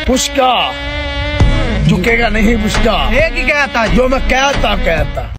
पुष्का झुकेगा नहीं पुष्का। एक ही कहता जो मैं कहता